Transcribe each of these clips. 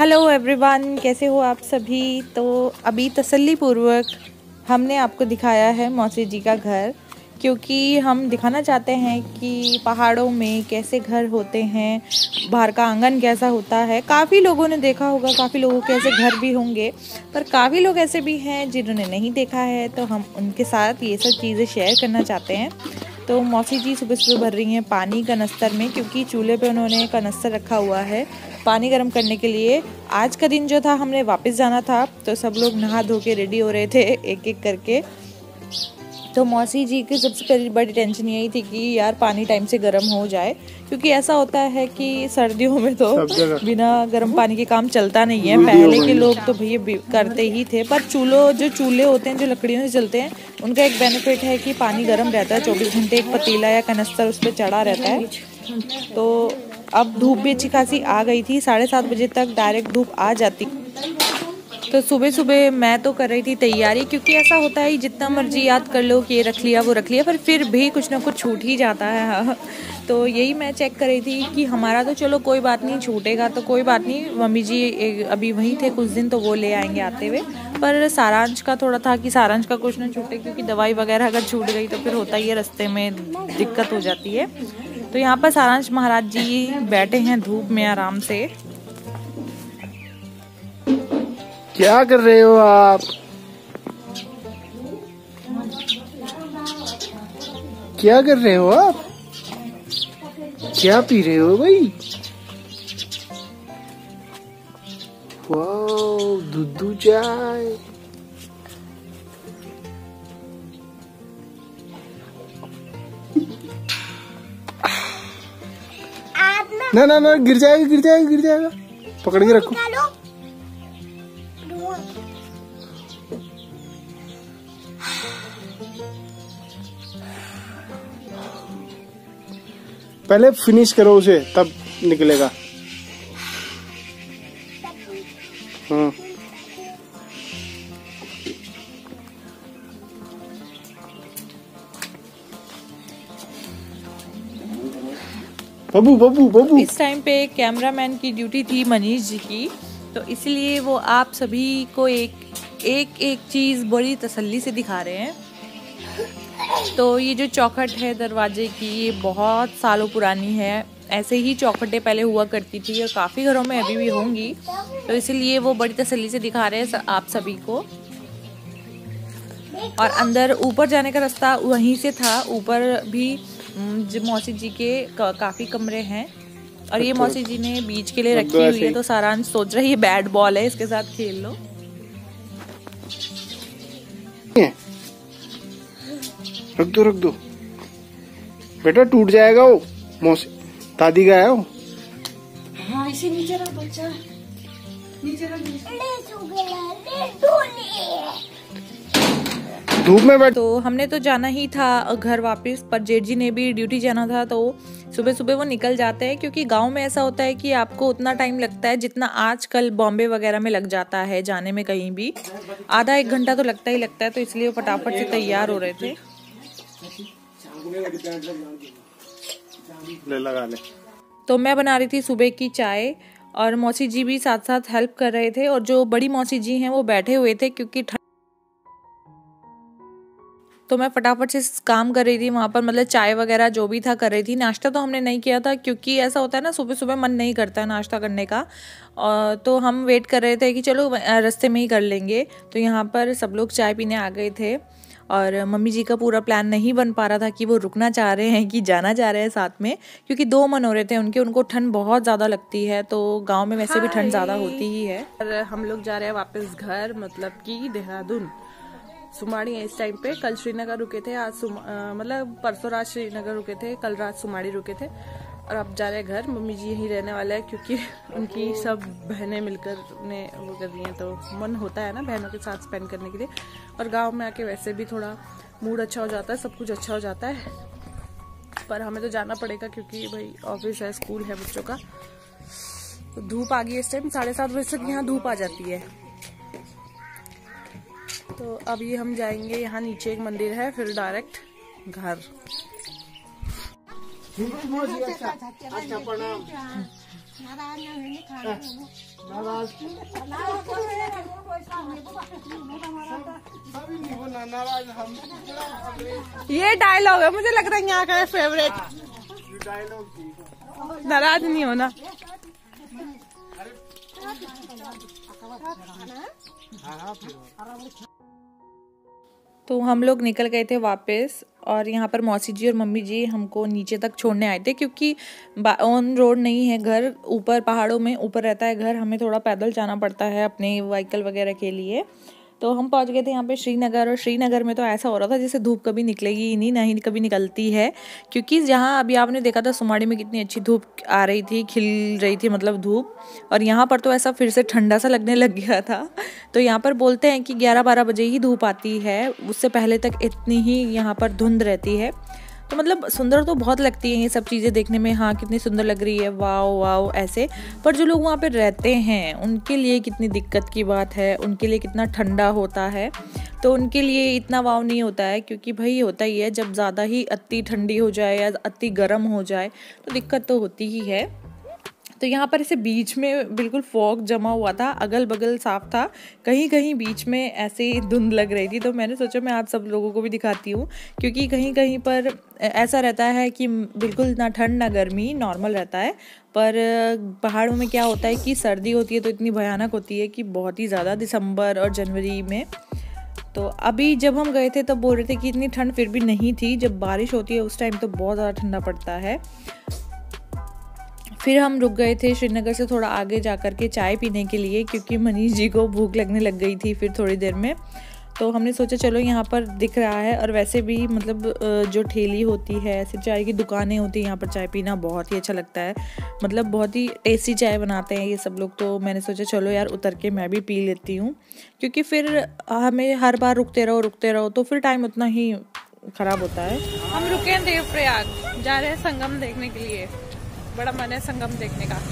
Hello everyone, कैसे हो आप सभी। तो अभी तसल्लीपूर्वक हमने आपको दिखाया है मौसी जी का घर, क्योंकि हम दिखाना चाहते हैं कि पहाड़ों में कैसे घर होते हैं, बाहर का आंगन कैसा होता है। काफ़ी लोगों ने देखा होगा, काफ़ी लोगों के ऐसे घर भी होंगे, पर काफ़ी लोग ऐसे भी हैं जिन्होंने नहीं देखा है, तो हम उनके साथ ये सब चीज़ें शेयर करना चाहते हैं। तो मौसी जी सुबह सुबह भर रही हैं पानी कनस्तर में, क्योंकि चूल्हे पे उन्होंने कनस्तर रखा हुआ है पानी गर्म करने के लिए। आज का दिन जो था, हमने वापस जाना था, तो सब लोग नहा धो के रेडी हो रहे थे एक एक करके। तो मौसी जी की सबसे बड़ी टेंशन यही थी कि यार पानी टाइम से गर्म हो जाए, क्योंकि ऐसा होता है कि सर्दियों में तो बिना गर्म पानी के काम चलता नहीं है। पहले के लोग तो भैया करते ही थे, पर चूल्हे होते हैं जो लकड़ियों से चलते हैं, उनका एक बेनिफिट है कि पानी गर्म रहता है 24 घंटे। एक पतीला या कनस्तर उस पर चढ़ा रहता है। तो अब धूप भी अच्छी खासी आ गई थी, 7:30 बजे तक डायरेक्ट धूप आ जाती। तो सुबह सुबह मैं तो कर रही थी तैयारी, क्योंकि ऐसा होता है जितना मर्जी याद कर लो कि ये रख लिया वो रख लिया, पर फिर भी कुछ ना कुछ छूट ही जाता है। हाँ। तो यही मैं चेक कर रही थी कि हमारा तो चलो कोई बात नहीं, छूटेगा तो कोई बात नहीं, मम्मी जी अभी वहीं थे कुछ दिन, तो वो ले आएंगे आते हुए। पर सारांश का थोड़ा था कि सारांश का कुछ ना छूटे, क्योंकि दवाई वगैरह अगर छूट गई तो फिर होता ही है, रास्ते में दिक्कत हो जाती है। तो यहाँ पर सारांश महाराज जी बैठे हैं धूप में आराम से। क्या कर रहे हो आप? क्या कर रहे हो आप? क्या पी रहे हो भाई? वाओ, दूध चाय। ना ना ना, गिर जाएगा गिर जाएगा गिर जाएगा, पकड़ के रखो। पहले फिनिश करो उसे, तब निकलेगा। हाँ, बबू बबू बबू। इस टाइम पे कैमरामैन की ड्यूटी थी मनीष जी की, तो इसलिए वो आप सभी को एक चीज़ बड़ी तसल्ली से दिखा रहे हैं। तो ये जो चौखट है दरवाजे की, ये बहुत सालों पुरानी है। ऐसे ही चौखटें पहले हुआ करती थी और काफ़ी घरों में अभी भी होंगी, तो इसलिए वो बड़ी तसल्ली से दिखा रहे हैं आप सभी को। और अंदर ऊपर जाने का रास्ता वहीं से था, ऊपर भी मौसी जी के काफ़ी कमरे हैं। और ये मौसी जी ने बीच के लिए रखी हुई है, तो सारांश सोच रही है बैट बॉल है, इसके साथ खेल लो। रख दो बेटा, टूट जाएगा वो। मौसी दादी का है वो। हाँ, इसे नीचे रख बच्चा, नीचे रख। धूप में बैठ। तो हमने तो जाना ही था घर वापस, पर जेठ जी ने भी ड्यूटी जाना था, तो सुबह सुबह वो निकल जाते हैं। क्योंकि गांव में ऐसा होता है कि आपको उतना टाइम लगता है जितना आजकल बॉम्बे वगैरह में लग जाता है जाने में, कहीं भी आधा 1 घंटा तो लगता ही लगता है। तो इसलिए वो फटाफट से तैयार हो रहे थे। लगा ले। तो मैं बना रही थी सुबह की चाय, और मौसी जी भी साथ साथ हेल्प कर रहे थे। और जो बड़ी मौसी जी हैं वो बैठे हुए थे, क्योंकि तो मैं फटाफट से काम कर रही थी वहाँ पर, मतलब चाय वगैरह जो भी था कर रही थी। नाश्ता तो हमने नहीं किया था, क्योंकि ऐसा होता है ना, सुबह सुबह मन नहीं करता है नाश्ता करने का। और तो हम वेट कर रहे थे कि चलो रास्ते में ही कर लेंगे। तो यहाँ पर सब लोग चाय पीने आ गए थे, और मम्मी जी का पूरा प्लान नहीं बन पा रहा था कि वो रुकना चाह रहे हैं कि जाना चाह रहे हैं साथ में, क्योंकि 2 मन हो रहे थे उनके। उनको ठंड बहुत ज़्यादा लगती है, तो गाँव में वैसे भी ठंड ज़्यादा होती ही है। और हम लोग जा रहे हैं वापस घर, मतलब कि देहरादून। सुमाड़ी है इस टाइम पे। कल श्रीनगर रुके थे, आज मतलब परसों रात श्रीनगर रुके थे, कल रात सुमाड़ी रुके थे, और अब जा रहे हैं घर। मम्मी जी यहीं रहने वाले हैं, क्योंकि उनकी सब बहनें मिलकर उन्हें वो कर रही हैं, तो मन होता है ना बहनों के साथ स्पेंड करने के लिए। और गांव में आके वैसे भी थोड़ा मूड अच्छा हो जाता है, सब कुछ अच्छा हो जाता है। पर हमें तो जाना पड़ेगा, क्योंकि भाई ऑफिस है, स्कूल है बच्चों का। तो धूप आ गई इस टाइम, 7:30 बजे तक यहाँ धूप आ जाती है। तो अभी हम जाएंगे, यहाँ नीचे एक मंदिर है, फिर डायरेक्ट घर। अच्छा प्रणाम। नाराज हम ये डायलॉग है, मुझे लग रहा है यहाँ का फेवरेट डायलॉग। नाराज नहीं होना। तो हम लोग निकल गए थे वापस, और यहाँ पर मौसी जी और मम्मी जी हमको नीचे तक छोड़ने आए थे, क्योंकि ऑन रोड नहीं है घर, ऊपर पहाड़ों में ऊपर रहता है घर, हमें थोड़ा पैदल जाना पड़ता है अपने व्हीकल वगैरह के लिए। तो हम पहुँच गए थे यहाँ पे श्रीनगर, और श्रीनगर में तो ऐसा हो रहा था जैसे धूप कभी निकलेगी ही नहीं, ना ही कभी निकलती है, क्योंकि जहाँ अभी आपने देखा था सुमाड़ी में कितनी अच्छी धूप आ रही थी, खिल रही थी मतलब धूप, और यहाँ पर तो ऐसा फिर से ठंडा सा लगने लग गया था। तो यहाँ पर बोलते हैं कि 11-12 बजे ही धूप आती है, उससे पहले तक इतनी ही यहाँ पर धुंध रहती है। तो मतलब सुंदर तो बहुत लगती है ये सब चीज़ें देखने में, हाँ कितनी सुंदर लग रही है, वाओ वाओ ऐसे। पर जो लोग वहाँ पे रहते हैं उनके लिए कितनी दिक्कत की बात है, उनके लिए कितना ठंडा होता है। तो उनके लिए इतना वाव नहीं होता है, क्योंकि भाई होता ही है जब ज़्यादा ही अति ठंडी हो जाए या अति गर्म हो जाए तो दिक्कत तो होती ही है। तो यहाँ पर ऐसे बीच में बिल्कुल फॉग जमा हुआ था, अगल बगल साफ था, कहीं कहीं बीच में ऐसे धुंध लग रही थी। तो मैंने सोचा मैं आप सब लोगों को भी दिखाती हूँ, क्योंकि कहीं कहीं पर ऐसा रहता है कि बिल्कुल ना ठंड ना गर्मी, नॉर्मल रहता है। पर पहाड़ों में क्या होता है कि सर्दी होती है तो इतनी भयानक होती है कि बहुत ही ज़्यादा, दिसंबर और जनवरी में। तो अभी जब हम गए थे तब बोल रहे थे कि इतनी ठंड फिर भी नहीं थी, जब बारिश होती है उस टाइम तो बहुत ज़्यादा ठंडा पड़ता है। फिर हम रुक गए थे श्रीनगर से थोड़ा आगे जा कर के चाय पीने के लिए, क्योंकि मनीष जी को भूख लगने लग गई थी फिर थोड़ी देर में। तो हमने सोचा चलो यहाँ पर दिख रहा है, और वैसे भी मतलब जो ठेली होती है, ऐसे चाय की दुकानें होती हैं, यहाँ पर चाय पीना बहुत ही अच्छा लगता है, मतलब बहुत ही टेस्टी चाय बनाते हैं ये सब लोग। तो मैंने सोचा चलो यार उतर के मैं भी पी लेती हूँ, क्योंकि फिर हमें हर बार रुकते रहो तो फिर टाइम उतना ही ख़राब होता है। हम रुके हैं देवप्रयाग, जा रहे हैं संगम देखने के लिए, बड़ा मन है संगम देखने का।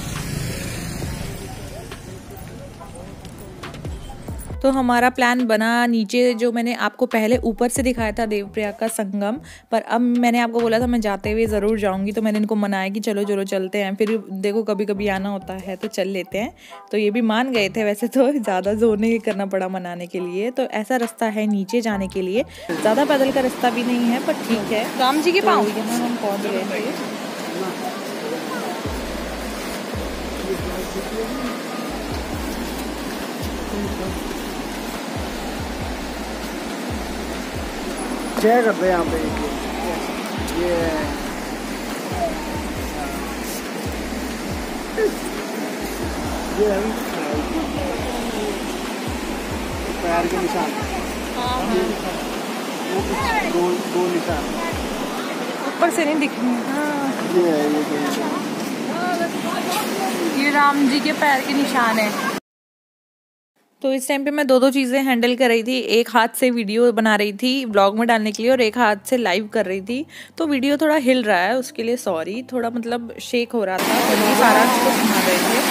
तो हमारा प्लान बना नीचे, जो मैंने आपको पहले ऊपर से दिखाया था देवप्रयाग का संगम, पर अब मैंने आपको बोला था मैं जाते हुए ज़रूर जाऊंगी, तो मैंने इनको मनाया कि चलो चलो चलते हैं। फिर देखो कभी कभी आना होता है तो चल लेते हैं, तो ये भी मान गए थे। वैसे तो ज़्यादा जोर नहीं करना पड़ा मनाने के लिए। तो ऐसा रास्ता है नीचे जाने के लिए, ज़्यादा पैदल का रास्ता भी नहीं है, पर ठीक है। राम जी के पाँव यहाँ हम पहुँच गए थे। जय करते हैं यहाँ पे ये पैर के निशान, दो निशान ऊपर से नहीं दिख रही। हाँ ये राम जी के पैर के निशान है। तो इस टाइम पे मैं दो चीज़ें हैंडल कर रही थी, एक हाथ से वीडियो बना रही थी ब्लॉग में डालने के लिए, और एक हाथ से लाइव कर रही थी। तो वीडियो थोड़ा हिल रहा है, उसके लिए सॉरी, थोड़ा मतलब शेक हो रहा था, और ये सारा कुछ सुना रहे थे।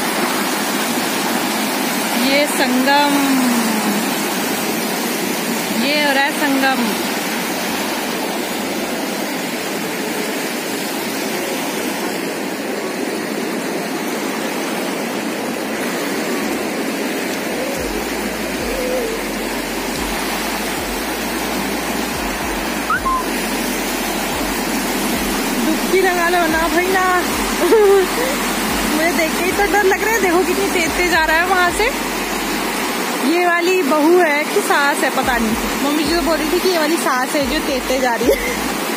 ये संगम, ये हो रहा है संगम। लगा लो ना भाई ना। मुझे देख के ही तो डर लग रहा है, देखो कितनी तेज तेज आ रहा है वहां से। ये वाली बहू है कि सास है पता नहीं, मम्मी जी तो बोल रही थी कि ये वाली सास है जो तेज तेज आ रही है।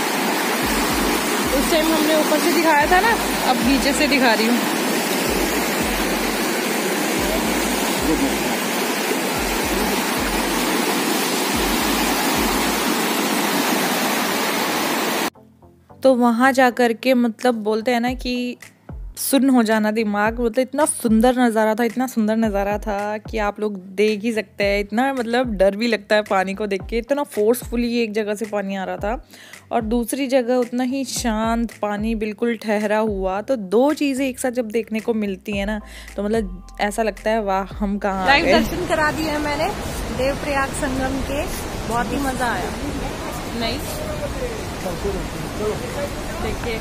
उस टाइम हमने ऊपर से दिखाया था ना, अब नीचे से दिखा रही हूँ। तो वहाँ जा कर के मतलब बोलते हैं ना कि सुन्न हो जाना दिमाग, मतलब इतना सुंदर नज़ारा था, इतना सुंदर नज़ारा था कि आप लोग देख ही सकते हैं। इतना मतलब डर भी लगता है पानी को देख के, इतना फोर्सफुली एक जगह से पानी आ रहा था और दूसरी जगह उतना ही शांत पानी, बिल्कुल ठहरा हुआ। तो दो चीज़ें एक साथ जब देखने को मिलती है ना, तो मतलब ऐसा लगता है वाह हम कहाँ आ गए। दर्शन करा दिए हैं मैंने देवप्रयाग संगम के, बहुत ही मज़ा आया। नहीं देखिए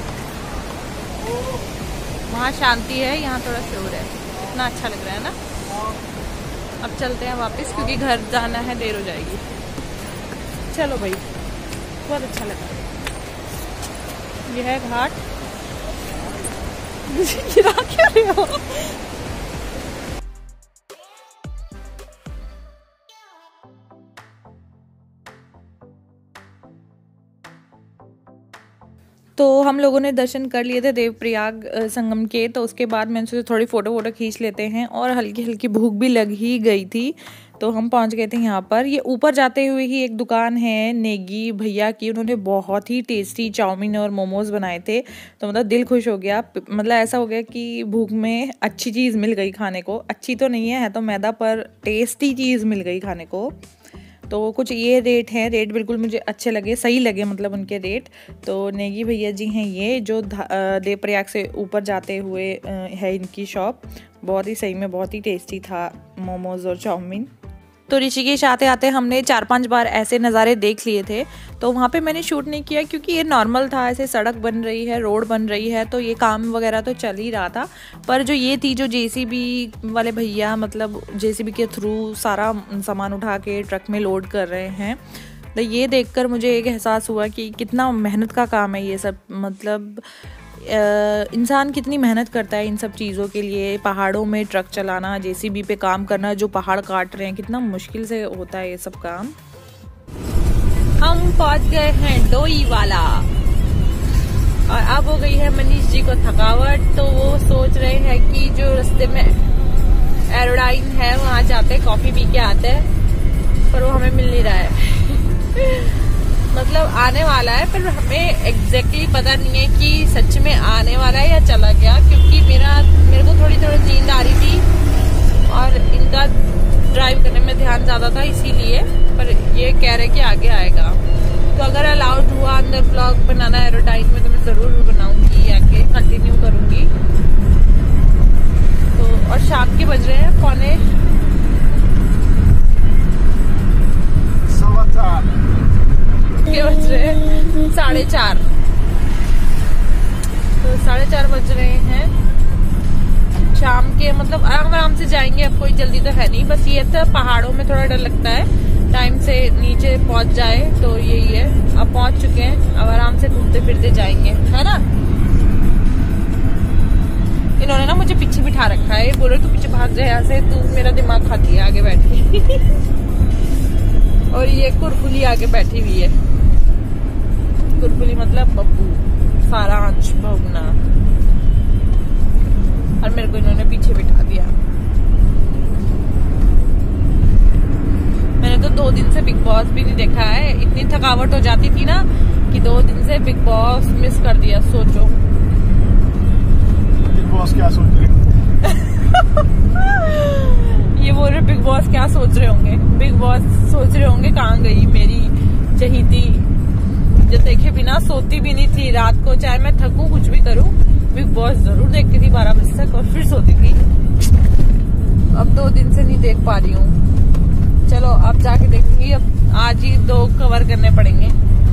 वहाँ शांति है, यहाँ थोड़ा शोर है। इतना अच्छा लग रहा है ना। अब चलते हैं वापस क्योंकि घर जाना है, देर हो जाएगी। चलो भाई, बहुत अच्छा लगा। यह है घाट। गिरा क्यों रहे हो? तो हम लोगों ने दर्शन कर लिए थे देवप्रयाग संगम के। तो उसके बाद मैंने सोचा थोड़ी फ़ोटो वोटो खींच लेते हैं, और हल्की हल्की भूख भी लग ही गई थी। तो हम पहुंच गए थे यहाँ पर। ये ऊपर जाते हुए ही एक दुकान है नेगी भैया की, उन्होंने बहुत ही टेस्टी चाउमीन और मोमोज़ बनाए थे। तो मतलब दिल खुश हो गया। मतलब ऐसा हो गया कि भूख में अच्छी चीज़ मिल गई खाने को। अच्छी तो नहीं है तो मैदा, पर टेस्टी चीज़ मिल गई खाने को। तो कुछ ये रेट हैं, रेट बिल्कुल मुझे अच्छे लगे, सही लगे मतलब उनके रेट। तो नेगी भैया जी हैं ये, जो देवप्रयाग से ऊपर जाते हुए है इनकी शॉप। बहुत ही सही में बहुत ही टेस्टी था मोमोज़ और चाउमीन। तो ऋषिकेश आते आते हमने 4-5 बार ऐसे नज़ारे देख लिए थे। तो वहाँ पे मैंने शूट नहीं किया क्योंकि ये नॉर्मल था, ऐसे सड़क बन रही है, रोड बन रही है, तो ये काम वगैरह तो चल ही रहा था। पर जो ये थी, जो जेसीबी वाले भैया, मतलब जेसीबी के थ्रू सारा सामान उठा के ट्रक में लोड कर रहे हैं, तो ये देखकर मुझे एक एहसास हुआ कि कितना मेहनत का काम है ये सब। मतलब इंसान कितनी मेहनत करता है इन सब चीज़ों के लिए। पहाड़ों में ट्रक चलाना, जेसीबी पे काम करना, जो पहाड़ काट रहे हैं, कितना मुश्किल से होता है ये सब काम। हम पहुंच गए हैं डोईवाला, और अब हो गई है मनीष जी को थकावट। तो वो सोच रहे हैं कि जो रास्ते में एरोडाइन है वहाँ जाते कॉफी पी के आते हैं, पर वो हमें मिल नहीं रहा है। मतलब आने वाला है, पर हमें एग्जैक्टली पता नहीं है कि सच में आने वाला है या चला गया, क्योंकि मेरे को थोड़ी नींद आ रही थी और इनका ड्राइव करने में ध्यान ज्यादा था इसीलिए। पर ये कह रहे कि आगे आएगा। तो अगर अलाउड हुआ अंदर ब्लॉग बनाना एरोटाइन में, तो मैं जरूर बनाऊंगी, आगे कंटिन्यू करूंगी। तो और शाम के बज रहे हैं 4:30। तो 4:30 बज रहे हैं शाम के। मतलब आराम से जाएंगे, अब कोई जल्दी तो है नहीं। बस ये था, पहाड़ों में थोड़ा डर लगता है टाइम से नीचे पहुंच जाए, तो यही है। अब पहुंच चुके हैं, अब आराम से घूमते फिरते जाएंगे, है ना। इन्होंने ना मुझे पीछे बिठा रखा है, बोलो तू पीछे भाग जाए यहाँ से, तू मेरा दिमाग खाती है आगे बैठ के। और ये कुरकुली आगे बैठी हुई है। कुरकुली मतलब बब्बू, सारांश, भवना, और मेरे को इन्होंने पीछे बिठा दिया। मैंने तो 2 दिन से बिग बॉस भी नहीं देखा है। इतनी थकावट हो जाती थी ना कि 2 दिन से बिग बॉस मिस कर दिया। सोचो बिग बॉस क्या सोच रहे ये बोल रहे बिग बॉस क्या सोच रहे होंगे। बिग बॉस सोच रहे होंगे कहाँ गई मेरी चहीती, जो देखे बिना सोती भी नहीं थी रात को। चाहे मैं थकूं, कुछ भी करूं, बिग बॉस जरूर देखती थी 12 बजे तक, और फिर सोती थी। अब 2 दिन से नहीं देख पा रही हूँ। चलो अब जाके देखूंगी। अब आज ही 2 कवर करने पड़ेंगे।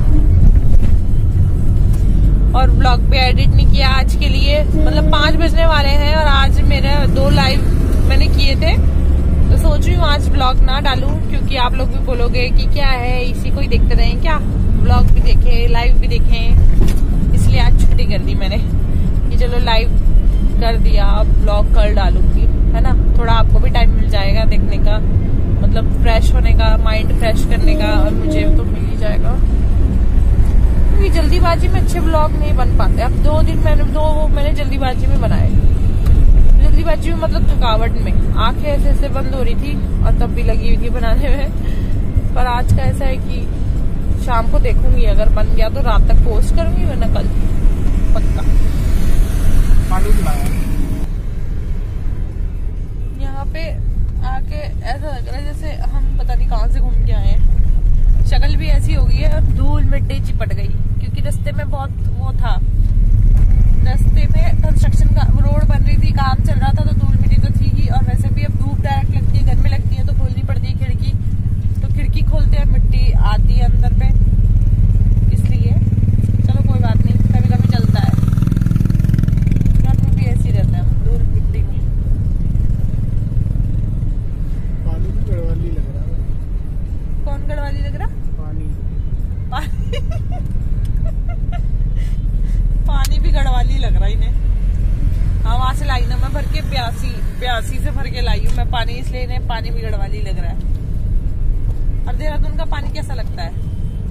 और ब्लॉग पे एडिट नहीं किया आज के लिए। मतलब 5 बजने वाले हैं और आज मेरे 2 लाइव मैंने किए थे। तो सोच रही हूँ आज ब्लॉग ना डालूं, क्योंकि आप लोग भी बोलोगे कि क्या है, इसी को ही देखते रहें क्या, ब्लॉग भी देखें, लाइव भी देखें। इसलिए आज छुट्टी कर दी मैंने कि चलो लाइव कर दिया, अब ब्लॉग कल डालूंगी, है ना। थोड़ा आपको भी टाइम मिल जाएगा देखने का, मतलब फ्रेश होने का, माइंड फ्रेश करने का, और मुझे तो मिल ही जाएगा। क्योंकि जल्दीबाजी में अच्छे ब्लॉग नहीं बन पाते। अब 2 दिन मैंने जल्दीबाजी में बनाए। जल्दीबाजी में मतलब थकावट में आंखें ऐसे बंद हो रही थी, और तब भी लगी हुई थी बनाने में। पर आज का ऐसा है कि शाम को देखूंगी, अगर बन गया तो रात तक पोस्ट करूंगी, वरना कल पक्का। पानी पिलाया। यहाँ पे आके ऐसा लग रहा है जैसे हम पता नहीं कहाँ से घूम के आए हैं। शक्ल भी ऐसी हो गई है, धूल मिट्टी चिपट गई, क्योंकि रास्ते में बहुत वो था। रास्ते में कंस्ट्रक्शन का रोड बन रही थी, काम चल रहा था, तो धूल मिट्टी तो थी ही। और वैसे भी अब धूप डायरेक्ट लगती है, घर में लगती है, तो खोलनी पड़ती है खिड़की। तो खिड़की खोलते हैं, मिट्टी आती है अंदर पे, इसलिए चलो कोई बात नहीं। मैं भर के प्यासी से भर के लाई हूँ मैं पानी, इसलिए इन्हें पानी भी गड़वाली लग रहा है। और देहरादून का पानी कैसा लगता है?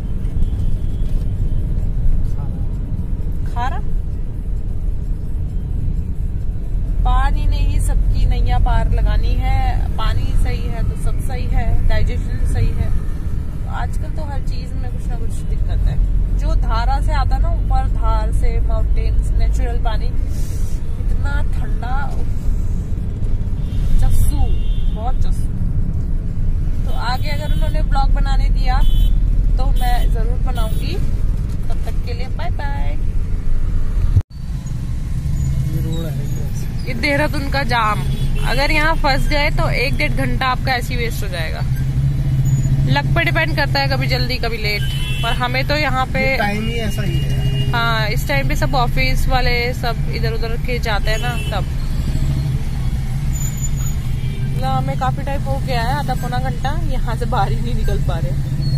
खारा। पानी ने ही सबकी नैया पार लगानी है। पानी सही है तो सब सही है, डाइजेशन सही है। तो आजकल तो हर चीज में कुछ ना कुछ दिक्कत है। जो धारा से आता ना, ऊपर धार से, माउंटेन्स, नेचुरल पानी इतना ठंडा, चस्सू, बहुत चस्सू। तो आगे अगर उन्होंने ब्लॉग बनाने दिया तो मैं जरूर बनाऊंगी। तब तक के लिए बाय बाय। ये देहरादून का जाम, अगर यहाँ फंस गए तो 1-1.5 घंटा आपका ऐसे ही वेस्ट हो जाएगा। लक पे डिपेंड करता है, कभी जल्दी कभी लेट। पर हमें तो यहाँ पे टाइम ही ऐसा ही है। हाँ, इस टाइम पे सब ऑफिस वाले सब इधर उधर के जाते हैं ना, तब हमें काफी टाइम हो गया है, आधा पौना घंटा यहाँ से बाहर ही नहीं निकल पा रहे।